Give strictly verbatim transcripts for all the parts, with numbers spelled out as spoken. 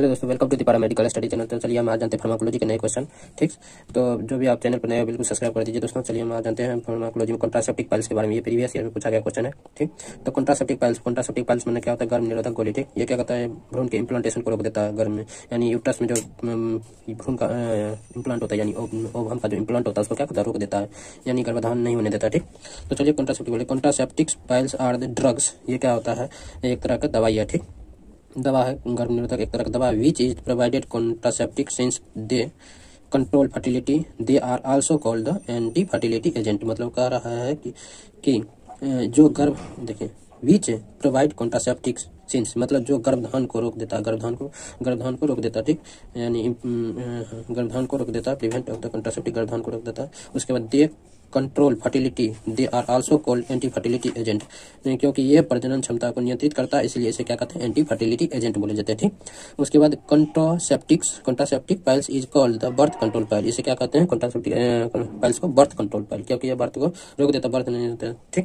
Hello दोस्तों, welcome to the paramedical study channel. तो चलिए हम आज जानते हैं फार्माकोलॉजी के नए क्वेश्चन। ठीक, तो जो भी आप चैनल पर नए हो बिल्कुल सब्सक्राइब कर दीजिए दोस्तों। चलिए हम आज जानते हैं फार्माकोलॉजी में कॉन्ट्रासेप्टिव पाइल्स के बारे में। ये प्रीवियस ईयर में पूछा गया क्वेश्चन है। ठीक, तो कॉन्ट्रासेप्टिव पाइल्स कॉन्ट्रासेप्टिव पाइल्स में क्या होता है? गर्भ निरोधक गोली। ठीक, ये क्या करता है? भ्रूण के इम्प्लांटेशन को रोक देता है गर्भ में, यानी यूट्रस में जो भ्रूण का इम्प्लांट होता है, यानी ओवम का जो इम्प्लांट होता है उसको क्या करता है? रोक देता है, यानी गर्भधारण नहीं होने देता। ठीक, तो चलिए कॉन्ट्रासेप्टिव गोली contraceptive pills are the drugs. ये क्या होता है? एक तरह का दवाई है। ठीक, दवा है, गर्भ निरोधक एक तरह का दवा। Which is provided contraceptive since they control fertility they are also called the anti fertility agent. मतलब कह रहा है कि, कि जो गर्भ देखिए विच प्रोवाइड कॉन्ट्रासेप्टिव सिंस मतलब जो गर्भधान को रोक देता है, गर्भधान को गर्भधान को रोक देता है। ठीक, यानी गर्भधान को रोक देता है, प्रिवेंट ऑफ द कॉन्ट्रासेप्टिव, गर्भधान को रोक देता है। उसके बाद they control fertility they are also called anti fertility agent, क्योंकि ये प्रजनन क्षमता को नियंत्रित करता है, इसलिए इसे क्या कहते हैं? एंटी फर्टिलिटी एजेंट बोले जाते हैं। ठीक, उसके बाद contraceptives contraceptive pills is called the birth control pill. इसे क्या कहते हैं? कॉन्ट्रासेप्टिव पाइल्स को बर्थ कंट्रोल पाइल, क्योंकि ये बर्थ को रोक देता, बर्थ नहीं होता। ठीक,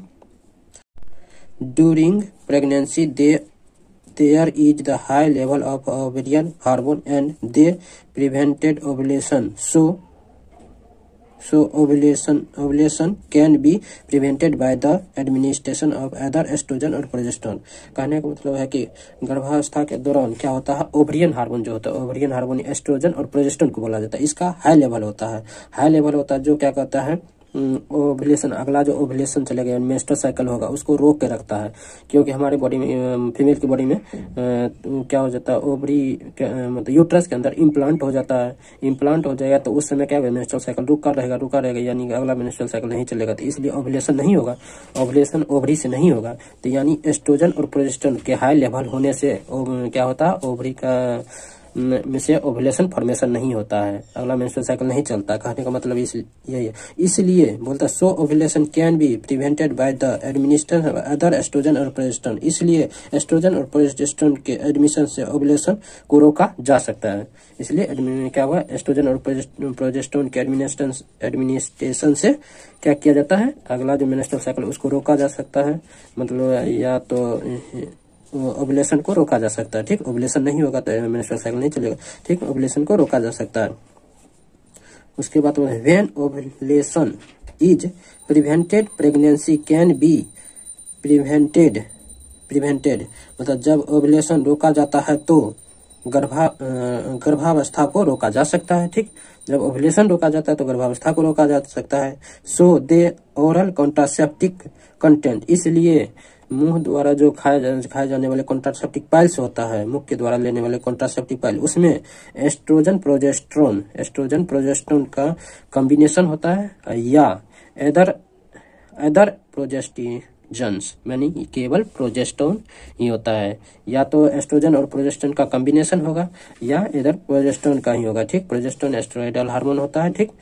during pregnancy they there is the high level of ovarian hormone and they prevented ovulation so So ovulation ovulation can be prevented by the administration of either estrogen और progesterone। कहने का मतलब है कि गर्भावस्था के दौरान क्या होता है? ओवरियन हार्मोन जो होता है, ओवरियन हार्मोन एस्ट्रोजन और प्रोजेस्टेरोन को बोला जाता है। इसका हाई लेवल होता है, हाई लेवल होता है जो क्या कहता है? ओवुलेशन, अगला जो ओवुलेशन चलेगा, मेंस्ट्रुअल साइकिल होगा, उसको रोक के रखता है। क्योंकि हमारे बॉडी में, फीमेल की बॉडी में क्या हो जाता है? ओवरी मतलब यूट्रस के अंदर इम्प्लांट हो जाता है। इम्प्लांट हो जाएगा तो उस समय क्या होगा? मेंस्ट्रुअल साइकिल रुका रहेगा रुका रहेगा यानी अगला मेंस्ट्रुअल साइकिल नहीं चलेगा, तो इसलिए ओवुलेशन नहीं होगा। ओवुलेशन ओवरी से नहीं होगा, तो यानी एस्ट्रोजन और प्रोजेस्टेरोन के हाई लेवल होने से क्या होता है? ओवरी का में से ओवुलेशन फॉर्मेशन नहीं होता है, अगला मेंस्ट्रुअल साइकिल नहीं चलता। कहने का मतलब इस यही है। इसलिए बोलता so ovulation can be prevented by the administration of other oestrogen और प्रोजेस्टेरोन। इसलिए एस्ट्रोजन और प्रोजेस्टेरोन के एडमिशन से ओवुलेशन को रोका जा सकता है। इसलिए क्या हुआ? एस्ट्रोजन और प्रोजेस्टेरोन के एडमिनिस्ट्रेशन एडमिनिस्ट्रेशन से क्या किया जाता है? अगला जो मेंस्ट्रुअल साइकिल उसको रोका जा सकता है, मतलब या तो ओवुलेशन को रोका जा सकता है। ठीक, ओवुलेशन नहीं होगा तो मेंस्ट्रुअल साइकिल नहीं चलेगा। ठीक, ओवुलेशन को रोका जा सकता है। उसके बाद when ovulation is prevented pregnancy can be prevented prevented मतलब जब ओवुलेशन रोका जाता है तो गर्भा गर्भावस्था को रोका जा सकता है। ठीक, जब ओवुलेशन रोका जाता है तो गर्भावस्था को रोका जा सकता है। So they oral contraceptive content, इसलिए मुंह द्वारा जो खाए जा, खाए जाने वाले कॉन्ट्रासेप्टिव पाइल्स होता है, मुख के द्वारा लेने वाले कॉन्ट्रासेप्टिव पाइल, उसमें एस्ट्रोजन प्रोजेस्टेरोन एस्ट्रोजन प्रोजेस्टेरोन का कॉम्बिनेशन होता है या अदर अदर प्रोजेस्टिजन्स, यानी केवल प्रोजेस्टेरोन ही होता है। या तो एस्ट्रोजन और प्रोजेस्टेरोन का कॉम्बिनेशन होगा या अदर प्रोजेस्टेरोन का ही होगा। ठीक, प्रोजेस्टेरोन एस्ट्रोइडल हार्मोन होता है। ठीक,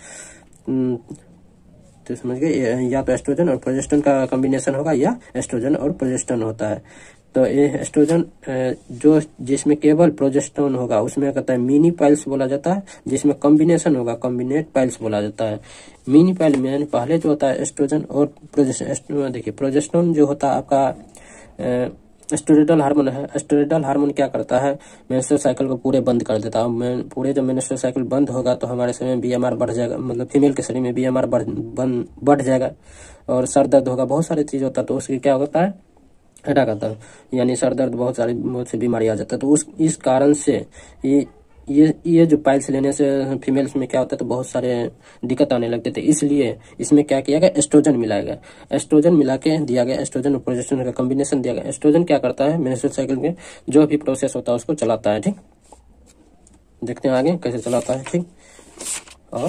तो समझ गए, या तो एस्ट्रोजन और प्रोजेस्टेरोन का कॉम्बिनेशन होगा या एस्ट्रोजन और प्रोजेस्टेरोन होता है। तो ये एस्ट्रोजन जो जिसमें केवल प्रोजेस्टेरोन होगा उसमें कहता है मिनी पाइल्स बोला जाता है, जिसमें कॉम्बिनेशन होगा कॉम्बिनेट पाइल्स बोला जाता है। मिनी पाइल में पहले जो होता है एस्ट्रोजन और प्रोजेस्टेरोन, देखिए प्रोजेस्टेरोन जो होता है आपका एस्ट्रोइडल हार्मोन है। एस्ट्रोइडल हार्मोन क्या करता है? मेंस्ट्रुअल साइकिल को पूरे बंद कर देता है। पूरे जब मेंस्ट्रुअल साइकिल बंद होगा तो हमारे शरीर में बीएमआर बढ़ जाएगा, मतलब फीमेल के शरीर में बीएमआर बढ़ बढ़ जाएगा और सर दर्द होगा, बहुत सारी चीज होता है। तो उसकी क्या होता है? हटा करता है, यानी सर दर्द, बहुत सारी बहुत सी बीमारी आ जाता है। तो उस इस कारण से ये ये ये जो पाइल्स लेने से फीमेल्स में क्या होता है? तो बहुत सारे दिक्कत आने लगते थे। इसलिए इसमें क्या किया गया? एस्ट्रोजन मिलाया गया, एस्ट्रोजन मिला के दिया गया, एस्ट्रोजन और प्रोजेस्टेरोन का कॉम्बिनेशन दिया गया। एस्ट्रोजन क्या करता है? मेंस्ट्रुअल साइकिल में जो भी प्रोसेस होता है उसको चलाता है। ठीक, देखते हैं आगे कैसे चलाता है। ठीक, और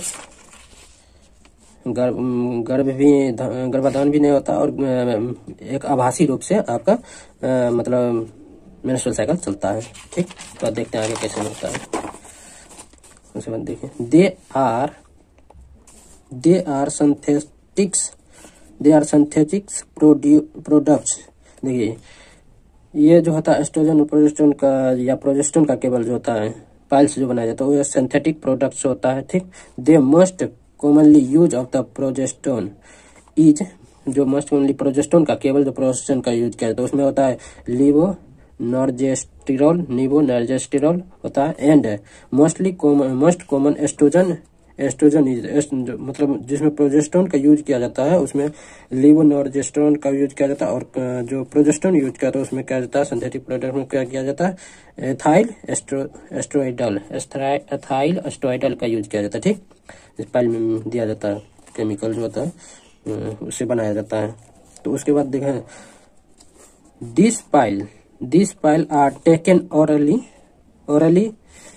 गर्भ गर्भ भी गर्भाधान भी नहीं होता और एक आभासी रूप से आपका आ, मतलब मेंस्ट्रुअल साइकिल चलता है। ठीक, तो देखते हैं आगे कैसे होता है। उसके बाद देखिए they are they are synthetics they are synthetics products. देखिए ये जो होता है एस्ट्रोजन और प्रोजेस्टेरोन का या प्रोजेस्टेरोन का केवल जो होता है पाइल्स जो बनाया जाता है वो सिंथेटिक प्रोडक्ट्स होता है। ठीक, they must commonly use of the progesterone is जो मोस्ट कॉमनली प्रोजेस्टेरोन का केवल जो प्रोजेस्टेरोन का यूज किया जाता है उसमें होता है लिवो नॉर्जेस्टेरॉल, निवो नॉर्जेस्टेरॉल होता है। And mostly common most common oestrogen oestrogen is मतलब जिसमें प्रोजेस्टेरोन का यूज किया जाता है उसमें लीवोनॉर्जेस्टेरोन का यूज किया जाता है, और जो प्रोजेस्टेरोन यूज किया जाता है उसमें क्या जाता है, सिंथेटिक प्रोडक्ट में क्या किया जाता है, ethyl oestro oestradiol ethyl oestradiol का यूज किया जाता है। ठीक, इस पाइल में दिया जाता है केमिकल जो होता है उससे बनाया जाता है। तो उसके बाद देखें this pill this pill are taken orally orally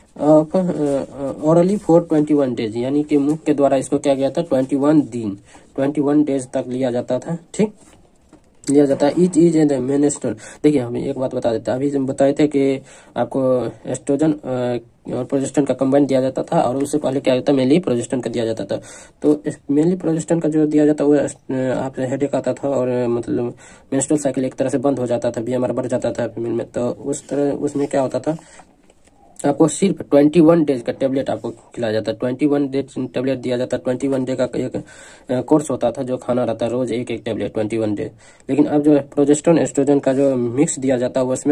orally for twenty one days, यानी कि मुख के द्वारा इसको क्या गया था, ट्वेंटी वन दिन ट्वेंटी वन डेज तक लिया जाता था। ठीक, लिया जाता है। Each is end menstrual. देखिए हम एक बात बता देते हैं, अभी हम बताए थे कि आपको एस्ट्रोजन और प्रोजेस्टेरोन का कंबाइन दिया जाता था, और उससे पहले क्या होता है, मेनली प्रोजेस्टेरोन का दिया जाता था। तो मेनली प्रोजेस्टेरोन का जो दिया जाता वो आप हेडेक आता था, और मतलब मेंस्ट्रुअल साइकिल एक तरह से बंद हो जाता था, बीएमआर बढ़ जाता था फीमेल में। तो उस तरह उसमें क्या होता था, आपको सिर्फ ट्वेंटी वन डेज का टेबलेट आपको खिलाया जाता है, ट्वेंटी वन डेज टेबलेट दिया जाता है। ट्वेंटी वन डे का एक कोर्स होता था जो खाना रहता है, रोज एक एक टेबलेट ट्वेंटी वन डे। लेकिन अब जो प्रोजेस्टेरोन एस्ट्रोजन का जो मिक्स दिया जाता है उसमें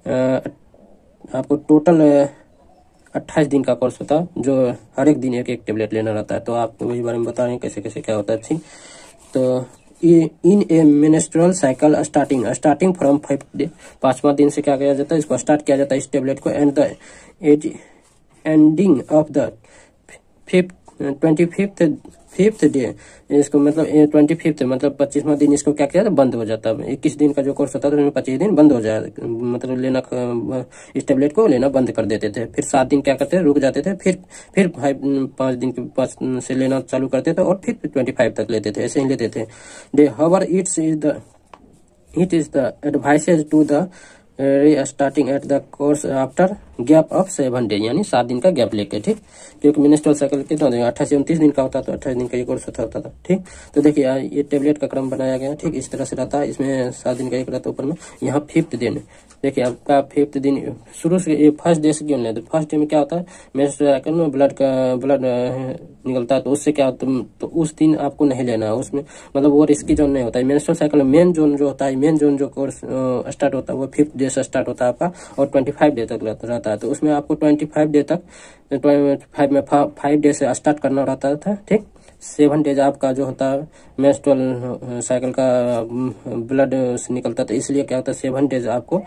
आपको टोटल अट्ठाईस दिन का कोर्स होता है, जो हर एक दिन एक एक टेबलेट लेना रहता है। तो आपको वही बारे में बता रहे हैं कैसे कैसे क्या होता है। ठीक, तो in a menstrual cycle starting starting from five day, पांचवा दिन से क्या किया जाता है, इसको स्टार्ट किया जाता है इस टेबलेट को, and the ending of the fifth twenty fifth fifth day, इसको मतलब ट्वेंटी फिफ्थ मतलब पच्चीसवां दिन इसको क्या किया था, बंद हो जाता है। इक्कीस दिन का जो कोर्स होता था उसमें पच्चीस दिन बंद हो जाए, मतलब लेना इस टेबलेट को लेना बंद कर देते थे। फिर सात दिन क्या करते थे, रुक जाते थे, फिर फिर फाइव पाँच दिन के पाँच से लेना चालू करते थे, और फिर ट्वेंटी फाइव तक लेते थे, ऐसे ही लेते थे। Day however it's is the it is the advises to the restarting at the course after gap of seven day, यानी सात दिन का गैप लेके। ठीक, क्योंकि मेंस्ट्रुअल साइकिल कितना देगा, अट्ठाईस उनतीस दिन का होता था, अट्ठाईस दिन का ये कोर्स होता था। ठीक, तो देखिए ये टेबलेट का क्रम बनाया गया। ठीक, इस तरह से रहता है, इसमें सात दिन का एक रहता है ऊपर में, यहाँ फिफ्थ दिन। देखिए आपका फिफ्थ दिन शुरू से ये फर्स्ट डे से क्यों नहीं, तो फर्स्ट डे में क्या होता है, मेंस्ट्रुअल साइकिल में ब्लड का ब्लड निकलता है, तो उससे क्या होता है, तो उस दिन आपको नहीं लेना है उसमें, मतलब वो रिस्की जोन नहीं होता है। मेंस्ट्रुअल साइकिल में मेन जोन जो होता है, मेन जोन जो कोर्स स्टार्ट होता है वो फिफ्थ डे से स्टार्ट होता है आपका, और ट्वेंटी फाइव डे तक रहता है। तो उसमें आपको ट्वेंटी फाइव डे तक फाइव में फाइव डे से स्टार्ट करना रहता था। ठीक, सेवन डेज आपका जो होता है मेंस्ट्रुअल साइकिल का ब्लड निकलता था, इसलिए क्या होता है, सेवन डेज आपको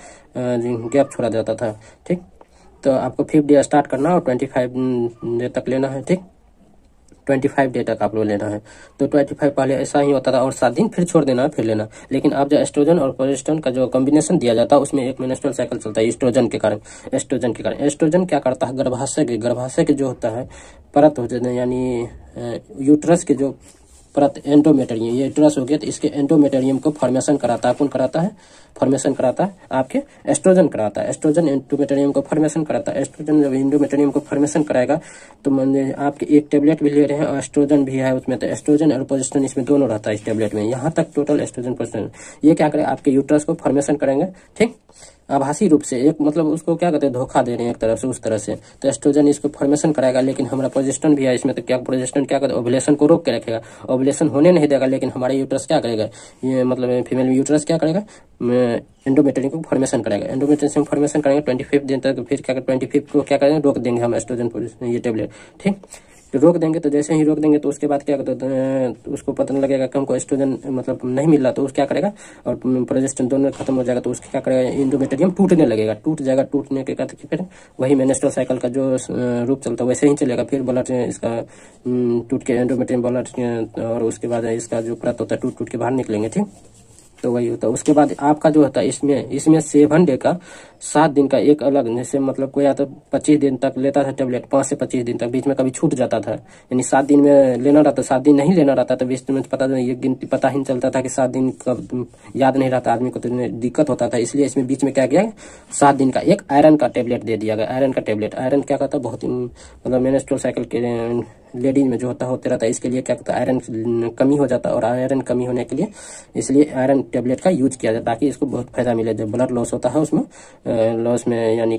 गैप छोड़ा जाता था। ठीक, तो आपको फिफ्थ डे स्टार्ट करना और ट्वेंटी फाइव डे तक लेना है। ठीक, ट्वेंटी फाइव डे तक आप लोग लेना है। तो ट्वेंटी फाइव पहले ऐसा ही होता था, और सात दिन फिर छोड़ देना है, फिर लेना। लेकिन अब जो एस्ट्रोजन और प्रोजेस्टेरोन का जो कॉम्बिनेशन दिया जाता है उसमें एक मेंस्ट्रुअल साइकिल चलता है एस्ट्रोजन के कारण एस्ट्रोजन के कारण एस्ट्रोजन क्या करता है, गर्भाशय के गर्भाशय के जो होता है परत होते हैं, यानी यूट्रस के जो परत एंडोमेटेरियम, ये यूट्रस हो गया, तो इसके एंडोमेटेरियम को फॉर्मेशन कराता है। कौन कराता है, फॉर्मेशन कराता है आपके एस्ट्रोजन कराता है। एस्ट्रोजन एंडोमेटेरियम को फॉर्मेशन कराता है। एस्ट्रोजन जब एंडोमेटेरियम को फॉर्मेशन कराएगा तो मान आपके एक टेबलेट भी ले रहे हैं और एस्ट्रोजन भी है उसमें, तो एस्ट्रोजन और प्रोजेस्टेरोन इसमें दोनों रहता है इस टेबलेट में, यहाँ तक टोटल एस्ट्रोजन प्रोजेस्टेरोन। ये क्या करेगा, आपके यूट्रस को फॉर्मेशन करेंगे। ठीक, आभासी रूप से, एक मतलब उसको क्या कहते हैं, धोखा दे रहे हैं एक तरफ से, उस तरह से। तो एस्ट्रोजन इसको फॉर्मेशन कराएगा, लेकिन हमारा प्रोजेस्टेरोन भी है इसमें, तो क्या प्रोजेस्टेरोन क्या करता है, ओवुलेशन को रोक के रखेगा, ओवुलेशन होने नहीं देगा। लेकिन हमारा यूट्रस क्या करेगा, ये मतलब फीमेल यूट्रस क्या करेगा, एंडोमेटेरियम को फॉर्मेशन करेगा। एंडोमेटेरियम फॉर्मेशन करेंगे ट्वेंटी फिफ्थ दिन तक, फिर क्या ट्वेंटी फिफ्थ को क्या करेंगे, रोक देंगे हम एस्ट्रोजन ये टेबलेट। ठीक, तो रोक देंगे, तो जैसे ही रोक देंगे तो उसके बाद क्या करते हैं, उसको पता लगेगा कि हमको एस्ट्रोजन मतलब नहीं मिल रहा, तो उसको क्या करेगा, और प्रोजेस्टेरोन दोनों खत्म हो जाएगा, तो उसके क्या करेगा, एंडोमेटेरियम टूटने लगेगा। टूट जाएगा, टूटने के बाद फिर वही मेंस्ट्रुअल साइकिल का जो रूप चलता है वैसे ही चलेगा। फिर ब्लड इसका टूट के एंडोमेटेरियम ब्लड, और उसके बाद इसका जो परत होता है टूट टूट के बाहर निकलेंगे। ठीक, तो वही होता है। उसके बाद आपका जो होता है इसमें इसमें सेवन डे का सात दिन का एक अलग, जैसे मतलब कोई आता पच्चीस दिन तक लेता था टेबलेट, पाँच से पच्चीस दिन तक, बीच में कभी छूट जाता था, यानी सात दिन में लेना रहता, सात दिन नहीं लेना रहता, तो बीच में पता ये गिनती पता ही नहीं चलता था कि सात दिन कब याद नहीं रहता आदमी को, तो दिक्कत होता था। इसलिए इसमें बीच में क्या किया, सात दिन का एक आयरन का टेबलेट दे दिया गया। आयरन का टेबलेट, आयरन क्या कहता है, बहुत मतलब मेंस्ट्रुअल साइकिल के लेडीज में जो होता होते रहता है, इसके लिए क्या कहता है, आयरन कमी हो जाता है, और आयरन कमी होने के लिए इसलिए आयरन टेबलेट का यूज किया जाता है, ताकि इसको बहुत फायदा मिले। जब ब्लड लॉस होता है उसमें लॉस में यानी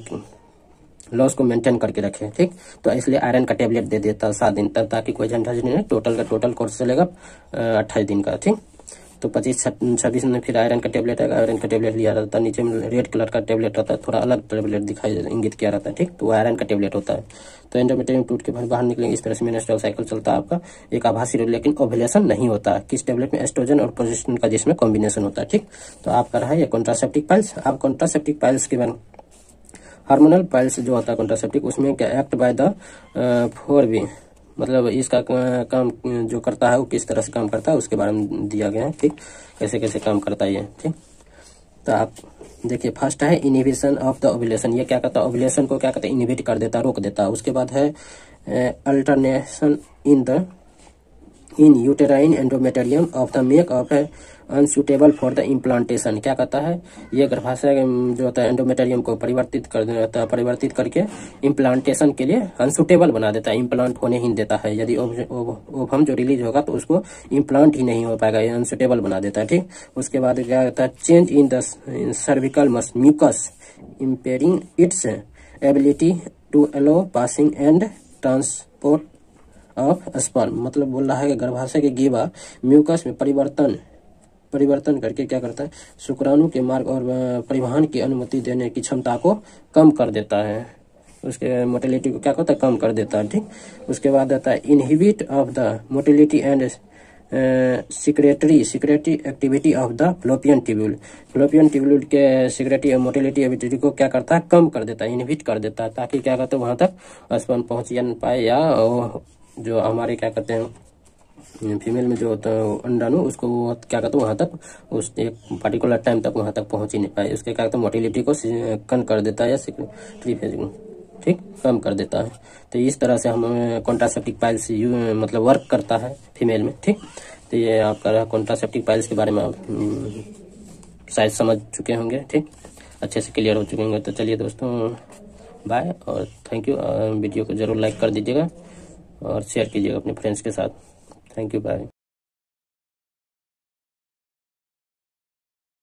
लॉस को मेंटेन करके रखे। ठीक, तो इसलिए आयरन का टेबलेट दे देता है सात दिन तक, ताकि कोई झंझट नहीं है। टोटल का टोटल कोर्स चलेगा अट्ठाईस दिन का। ठीक, तो पच्चीस छब्बीस में फिर आयरन का टेबलेट आएगा, आयरन का टेबलेट लिया रहता है। नीचे में रेड कलर का टेबलेट रहता है, थोड़ा अलग टेबलेट दिखाई इंगित किया रहता है, ठीक, तो वो आयरन का टेबलेट होता है। तो एंडोमेट्रियम टूट के बाहर निकलेंगे, इस तरह से मेंस्ट्रुअल साइकिल चलता है आपका, एक आभासी रोग, लेकिन ओव्यूलेशन नहीं होता है। किस टेबलेट में? एस्ट्रोजन और प्रोजेस्टेरोन का जिसमें कॉम्बिनेशन होता है, ठीक। तो आपका रहा ये कॉन्ट्रासेप्टिव पाइल्स। आप कॉन्ट्रासेप्टिव पाइल्स के बारे में, हार्मोनल पाइल्स जो होता है कॉन्ट्रासेप्टिव, उसमें क्या act by the four B, मतलब इसका काम जो करता है वो किस तरह से काम करता है उसके बारे में दिया गया है, ठीक, कैसे कैसे काम करता है ये, ठीक। तो आप देखिए, फर्स्ट है इनहिबिशन ऑफ द ओव्यूलेशन। ये क्या करता है? ओव्यूलेशन को क्या करता है? इनहिबिट कर देता है, रोक देता है। उसके बाद है alternation in the in uterine endometrium of the make of है अनसुटेबल फॉर द इम्प्लांटेशन। क्या कहता है? ये गर्भाशय जो होता है एंडोमेटेरियम को परिवर्तित कर देता है, परिवर्तित करके इम्प्लांटेशन के लिए अनसुटेबल बना देता है, इम्प्लांट होने ही नहीं देता है। यदि ओवम जो रिलीज होगा तो उसको इम्प्लांट ही नहीं हो पाएगा, ये अनसुटेबल बना देता है, ठीक। उसके बाद क्या कहता है? Change in the cervical mucus impairing its ability to allow passing and transport of sperm. मतलब बोल रहा है कि गर्भाशय के गीवा म्यूकस में परिवर्तन परिवर्तन करके क्या करता है? शुक्राणु के मार्ग और परिवहन की अनुमति देने की क्षमता को कम कर देता है, उसके मोटिलिटी को क्या करता है? कम कर देता है, ठीक। उसके बाद आता है inhibit of the motility and secretory secretory activity of the fallopian tubule. Fallopian tubule के सिक्रेटरी और मोटिलिटी एक्टिविटी को क्या करता है? कम कर देता है, इनहिबिट कर देता है, ताकि क्या कहते हैं वहां तक स्पर्म पहुंच न पाए, या जो हमारे क्या कहते हैं फीमेल में जो होता है अंडाणु, उसको वो क्या कहते हैं वहां तक उस एक पर्टिकुलर टाइम तक वहां तक पहुंच ही नहीं पाए। उसके क्या कहते हैं? मोटिलिटी को कम कर देता है, या सिक्रेटरी फेज, ठीक, कम कर देता है। तो इस तरह से हम कॉन्ट्रासेप्टिव पाइल्स मतलब वर्क करता है फीमेल में, ठीक। तो ये आपका कॉन्ट्रासेप्टिव पाइल्स के बारे में आप शायद समझ चुके होंगे, ठीक, अच्छे से क्लियर हो चुके होंगे। तो चलिए दोस्तों, बाय और थैंक यू। वीडियो को जरूर लाइक कर दीजिएगा और शेयर कीजिएगा अपने फ्रेंड्स के साथ। Thank you, bye.